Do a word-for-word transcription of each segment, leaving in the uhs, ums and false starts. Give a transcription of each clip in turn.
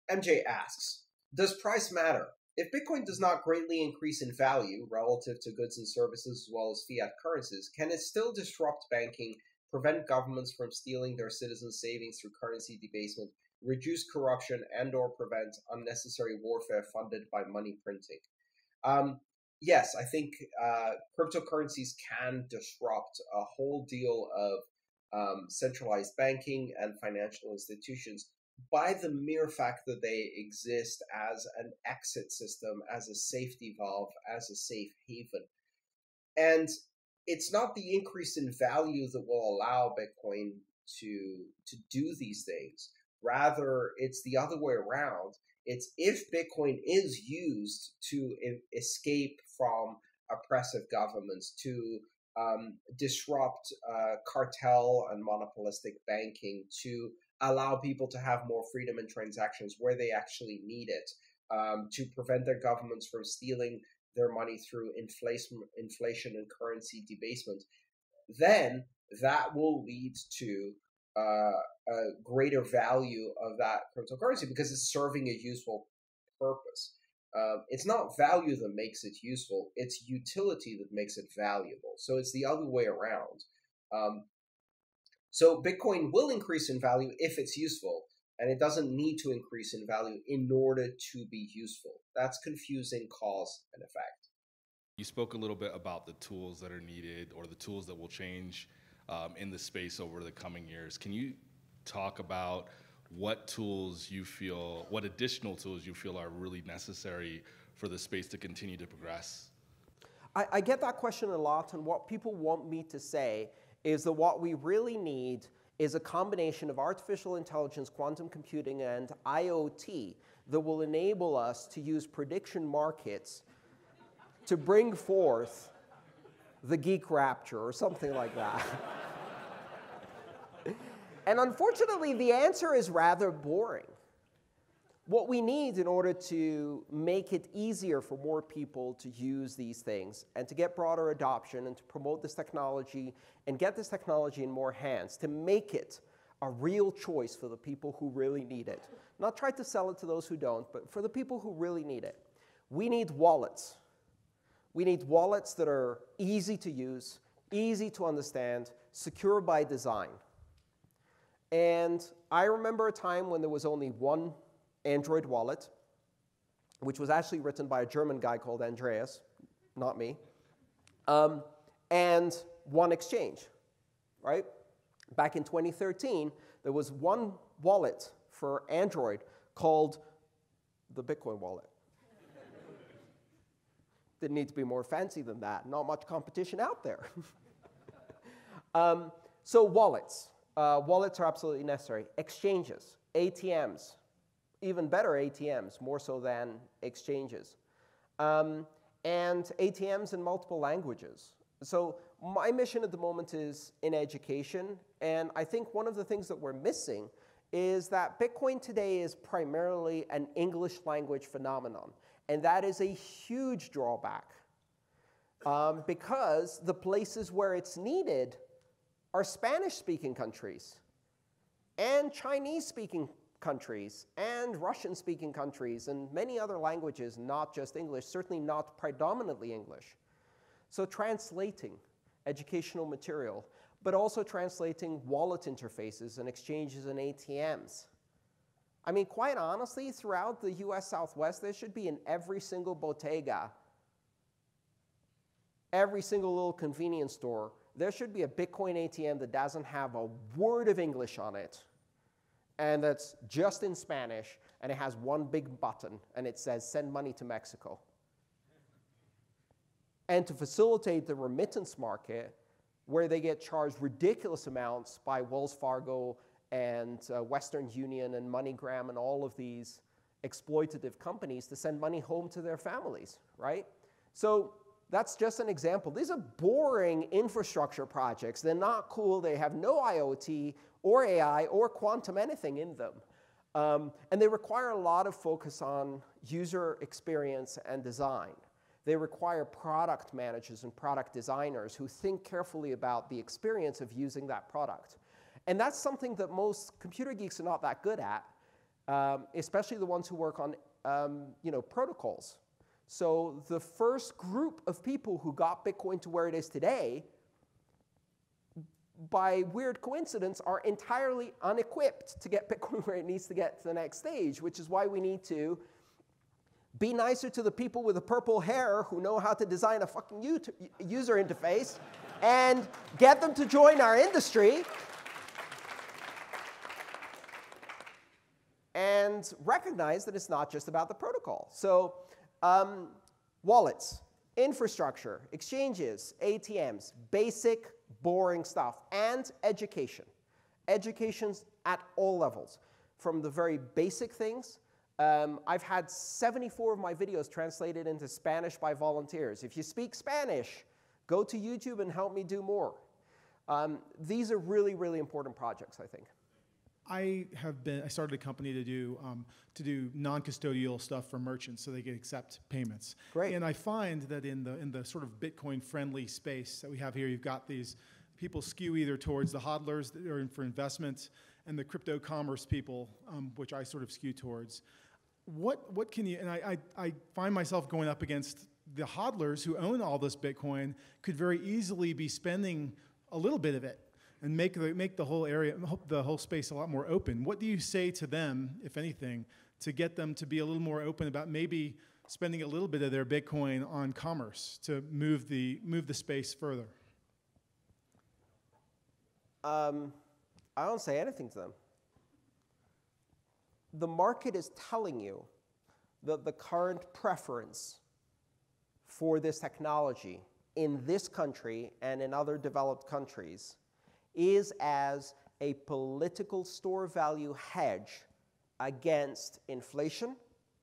M J asks, does price matter? If Bitcoin does not greatly increase in value relative to goods and services as well as fiat currencies, can it still disrupt banking, prevent governments from stealing their citizens' savings through currency debasement, reduce corruption, and or prevent unnecessary warfare funded by money printing? Um, yes, I think uh, cryptocurrencies can disrupt a whole deal of um, centralized banking and financial institutions by the mere fact that they exist as an exit system, as a safety valve, as a safe haven. And it's not the increase in value that will allow Bitcoin to, to do these things. Rather, it's the other way around. It's if Bitcoin is used to escape from oppressive governments, to um, disrupt uh, cartel and monopolistic banking, to allow people to have more freedom in transactions where they actually need it, um, to prevent their governments from stealing their money through inflation, inflation and currency debasement, then that will lead to uh, a greater value of that cryptocurrency because it's serving a useful purpose. Uh, it's not value that makes it useful, it's utility that makes it valuable. So it's the other way around. Um, So Bitcoin will increase in value if it's useful, and it doesn't need to increase in value in order to be useful. That's confusing cause and effect. You spoke a little bit about the tools that are needed or the tools that will change um, in the space over the coming years. Can you talk about what tools you feel, what additional tools you feel are really necessary for the space to continue to progress? I, I get that question a lot, and what people want me to say is that what we really need is a combination of artificial intelligence, quantum computing, and I O T that will enable us to use prediction markets to bring forth the geek rapture or something like that. And unfortunately, the answer is rather boring. What we need in order to make it easier for more people to use these things and to get broader adoption and to promote this technology and get this technology in more hands, to make it a real choice for the people who really need it. Not try to sell it to those who don't, but for the people who really need it. We need wallets. We need wallets that are easy to use, easy to understand, secure by design. And I remember a time when there was only one Android wallet, which was actually written by a German guy called Andreas, not me, um, and one exchange, right? Back in twenty thirteen, there was one wallet for Android called the Bitcoin wallet. Didn't need to be more fancy than that. Not much competition out there. um, so wallets. Uh, wallets are absolutely necessary. Exchanges, A T Ms. Even better A T Ms, more so than exchanges. Um, and A T Ms in multiple languages. So my mission at the moment is in education, and I think one of the things that we're missing is that Bitcoin today is primarily an English language phenomenon, and that is a huge drawback um, because the places where it's needed are Spanish-speaking countries and Chinese-speaking countries and Russian-speaking countries and many other languages, not just English, certainly not predominantly English. So translating educational material, but also translating wallet interfaces and exchanges and A T Ms. I mean, quite honestly, throughout the U S Southwest, there should be in every single bodega, every single little convenience store, there should be a Bitcoin A T M that doesn't have a word of English on it, and that's just in Spanish, and it has one big button, and it says, send money to Mexico. And to facilitate the remittance market, where they get charged ridiculous amounts by Wells Fargo and uh, Western Union and MoneyGram and all of these exploitative companies to send money home to their families, right? So that's just an example. These are boring infrastructure projects. They're not cool. They have no I O T or A I or quantum anything in them. Um, and they require a lot of focus on user experience and design. They require product managers and product designers who think carefully about the experience of using that product. And that's something that most computer geeks are not that good at. um, especially the ones who work on um, you know, protocols. So the first group of people who got Bitcoin to where it is today, by weird coincidence, are entirely unequipped to get Bitcoin where it needs to get to the next stage, which is why we need to be nicer to the people with the purple hair who know how to design a fucking user interface and get them to join our industry and recognize that it's not just about the protocol. So um, wallets, infrastructure, exchanges, A T Ms, basic, boring stuff, and education. Education's at all levels, from the very basic things. Um, I've had seventy-four of my videos translated into Spanish by volunteers. If you speak Spanish, go to YouTube and help me do more. Um, these are really, really important projects, I think. I have been, I started a company to do, um, to do non-custodial stuff for merchants so they can accept payments. Great. And I find that in the, in the sort of Bitcoin-friendly space that we have here, you've got these people skew either towards the hodlers that are in for investment and the crypto commerce people, um, which I sort of skew towards. What, what can you, and I, I, I find myself going up against the hodlers who own all this Bitcoin could very easily be spending a little bit of it and make the, make the whole area, the whole space a lot more open. What do you say to them, if anything, to get them to be a little more open about maybe spending a little bit of their Bitcoin on commerce to move the, move the space further? Um, I don't say anything to them. The market is telling you that the current preference for this technology in this country and in other developed countries is as a political store value hedge against inflation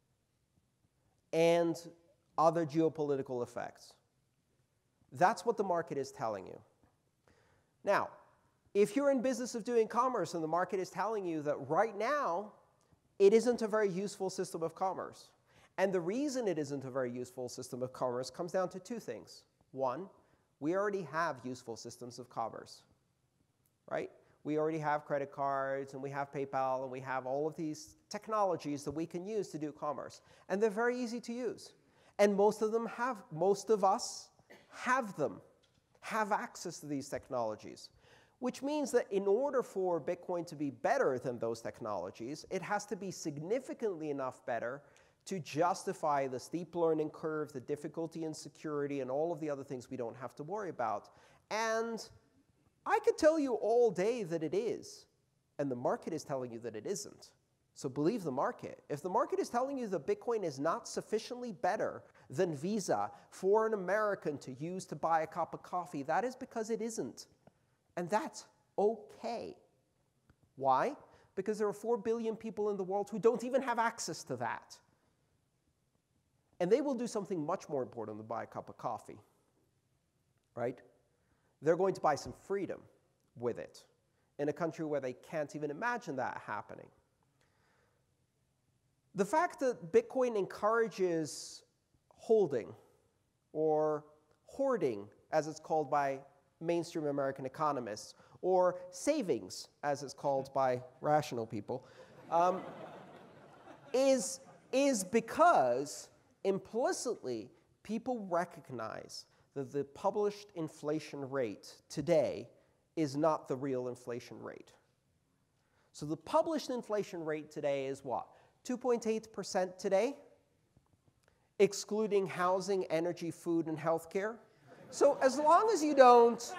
and other geopolitical effects. That's what the market is telling you. Now, if you're in business of doing commerce and the market is telling you that right now it isn't a very useful system of commerce, and the reason it isn't a very useful system of commerce comes down to two things. One, we already have useful systems of commerce, right? We already have credit cards, and we have PayPal, and we have all of these technologies that we can use to do commerce. And they're very easy to use. And most of them have, most of us have them, have access to these technologies. Which means that in order for Bitcoin to be better than those technologies, it has to be significantly enough better to justify the steep learning curve, the difficulty and security, and all of the other things we don't have to worry about. And I could tell you all day that it is, and the market is telling you that it isn't. So believe the market. If the market is telling you that Bitcoin is not sufficiently better than Visa for an American to use to buy a cup of coffee, that is because it isn't. And that's okay. Why? Because there are four billion people in the world who don't even have access to that. And they will do something much more important than buy a cup of coffee, right? They're going to buy some freedom with it in a country where they can't even imagine that happening. The fact that Bitcoin encourages holding, or hoarding, as it's called by mainstream American economists, or savings, as it's called by rational people, um, is, is because implicitly people recognize that the published inflation rate today is not the real inflation rate. So the published inflation rate today is what? two point eight percent today, excluding housing, energy, food, and healthcare. So as long as you don't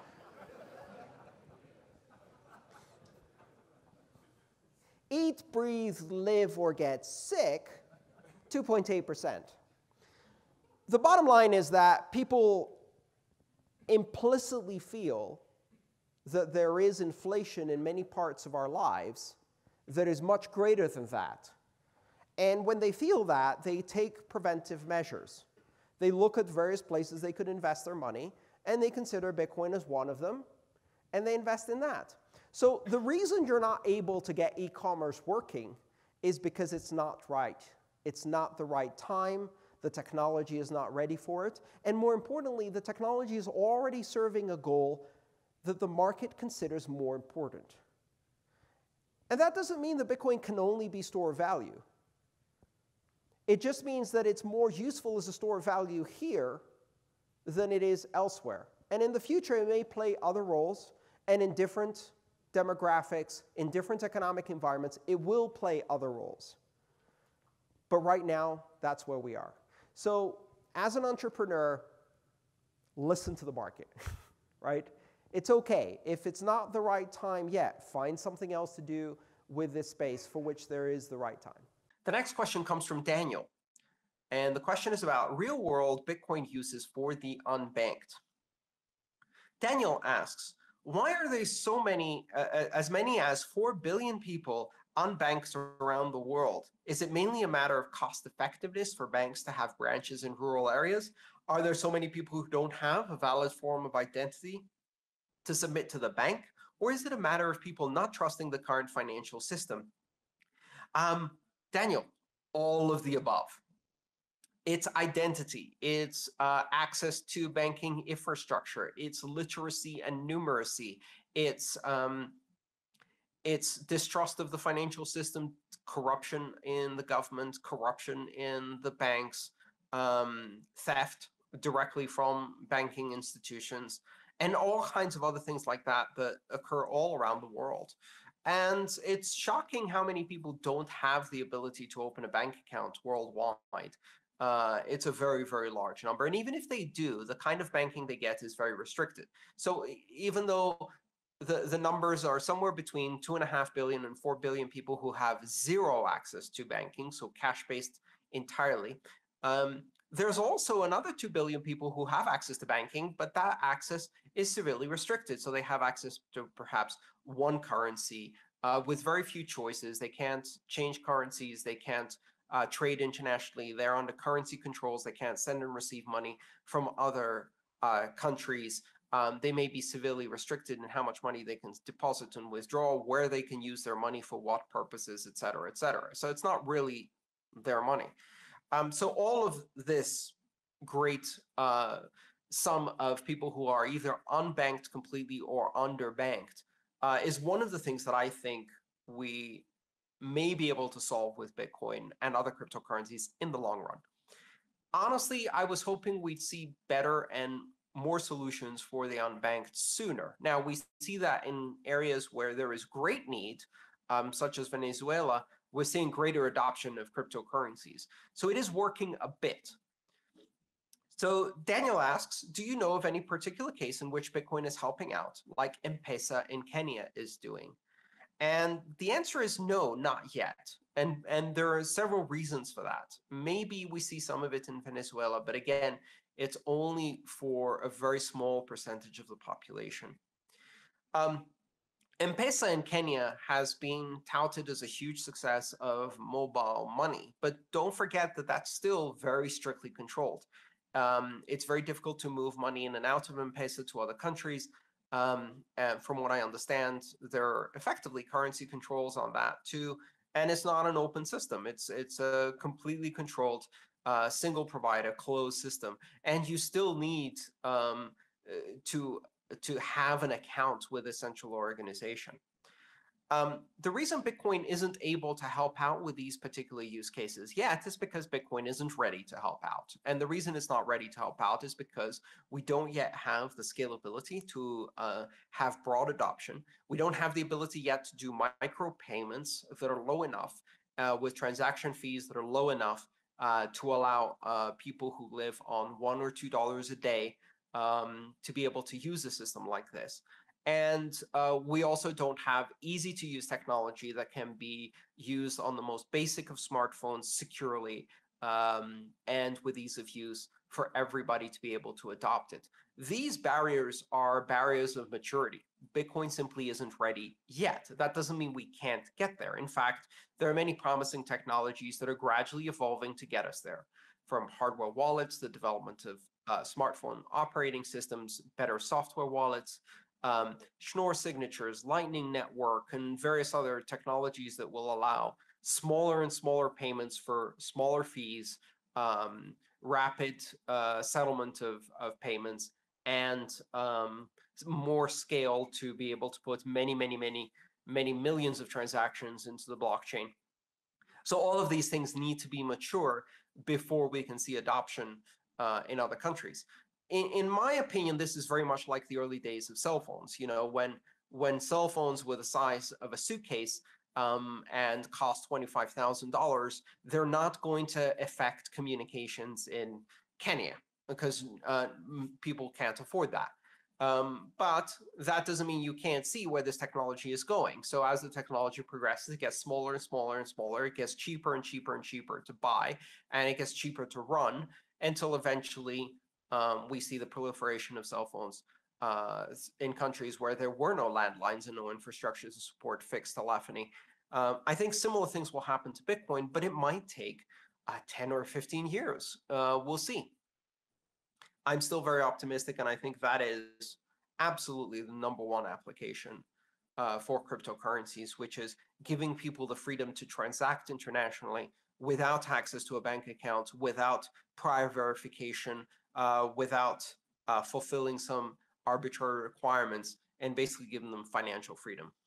eat, breathe, live, or get sick, two point eight percent. The bottom line is that people implicitly feel that there is inflation in many parts of our lives that is much greater than that. And when they feel that, they take preventive measures. They look at various places they could invest their money, and they consider Bitcoin as one of them, and they invest in that. So the reason you're not able to get e-commerce working is because it's not right. It's not the right time. The technology is not ready for it. And more importantly, the technology is already serving a goal that the market considers more important. And that doesn't mean that Bitcoin can only be store of value. It just means that it's more useful as a store of value here than it is elsewhere. And in the future, it may play other roles, and in different demographics, in different economic environments, it will play other roles. But right now, that's where we are. So as an entrepreneur, listen to the market, right? It's okay. If it's not the right time yet, find something else to do with this space for which there is the right time. The next question comes from Daniel. And the question is about real-world Bitcoin uses for the unbanked. Daniel asks, why are there so many, uh, as many as four billion people unbanked around the world? Is it mainly a matter of cost effectiveness for banks to have branches in rural areas? Are there so many people who don't have a valid form of identity to submit to the bank? Or is it a matter of people not trusting the current financial system? Um, Daniel, all of the above. It's identity, it's uh, access to banking infrastructure, it's literacy and numeracy, it's um, it's distrust of the financial system, corruption in the government, corruption in the banks, um, theft directly from banking institutions, and all kinds of other things like that that occur all around the world. And it's shocking how many people don't have the ability to open a bank account worldwide. Uh, it's a very, very large number. And even if they do, the kind of banking they get is very restricted. So even though the, the numbers are somewhere between two and a half billion and four billion people who have zero access to banking, so cash-based entirely, um, there's also another two billion people who have access to banking, but that access is severely restricted. So they have access to perhaps one currency uh, with very few choices. They can't change currencies. They can't uh, trade internationally. They're under currency controls. They can't send and receive money from other uh, countries. Um, they may be severely restricted in how much money they can deposit and withdraw, where they can use their money for what purposes, et cetera, et cetera. So it's not really their money. Um, so all of this great uh, sum of people who are either unbanked completely or underbanked uh, is one of the things that I think we may be able to solve with Bitcoin and other cryptocurrencies in the long run. Honestly, I was hoping we'd see better and more solutions for the unbanked sooner. Now, we see that in areas where there is great need, um, such as Venezuela, we're seeing greater adoption of cryptocurrencies. So it is working a bit. So Daniel asks, do you know of any particular case in which Bitcoin is helping out, like M-Pesa in Kenya is doing? And the answer is no, not yet. And, and there are several reasons for that. Maybe we see some of it in Venezuela, but again, it's only for a very small percentage of the population. Um, M-Pesa in Kenya has been touted as a huge success of mobile money, but don't forget that that's still very strictly controlled. Um, it's very difficult to move money in and out of M-Pesa to other countries. Um, and from what I understand, there are effectively currency controls on that too. And it's not an open system. It's, it's a completely controlled uh, single provider, closed system. And you still need um, to to have an account with a central organization. Um, the reason Bitcoin isn't able to help out with these particular use cases yet is because Bitcoin isn't ready to help out. And the reason it's not ready to help out is because we don't yet have the scalability to uh, have broad adoption. We don't have the ability yet to do micro payments that are low enough uh, with transaction fees that are low enough uh, to allow uh, people who live on one or two dollars a day Um, to be able to use a system like this. And uh, we also don't have easy to use technology that can be used on the most basic of smartphones securely um, and with ease of use for everybody to be able to adopt it. These barriers are barriers of maturity. Bitcoin simply isn't ready yet. That doesn't mean we can't get there. In fact, there are many promising technologies that are gradually evolving to get us there, from hardware wallets, the development of Uh, smartphone operating systems, better software wallets, um, Schnorr signatures, Lightning Network, and various other technologies that will allow smaller and smaller payments for smaller fees, um, rapid uh, settlement of, of payments, and um, more scale to be able to put many, many, many many millions of transactions into the blockchain. So all of these things need to be mature before we can see adoption uh, in other countries. In, in my opinion, this is very much like the early days of cell phones. You know, when when cell phones were the size of a suitcase um, and cost twenty-five thousand dollars, they're not going to affect communications in Kenya because uh, people can't afford that. Um, but that doesn't mean you can't see where this technology is going. So as the technology progresses, it gets smaller and smaller and smaller. It gets cheaper and cheaper and cheaper to buy, and it gets cheaper to run until eventually um, we see the proliferation of cell phones uh, in countries where there were no landlines and no infrastructure to support fixed telephony. Um, I think similar things will happen to Bitcoin, but it might take uh, ten or fifteen years. Uh, we'll see. I'm still very optimistic, and I think that is absolutely the number one application uh, for cryptocurrencies, which is giving people the freedom to transact internationally without access to a bank account, without prior verification, uh, without uh, fulfilling some arbitrary requirements, and basically giving them financial freedom.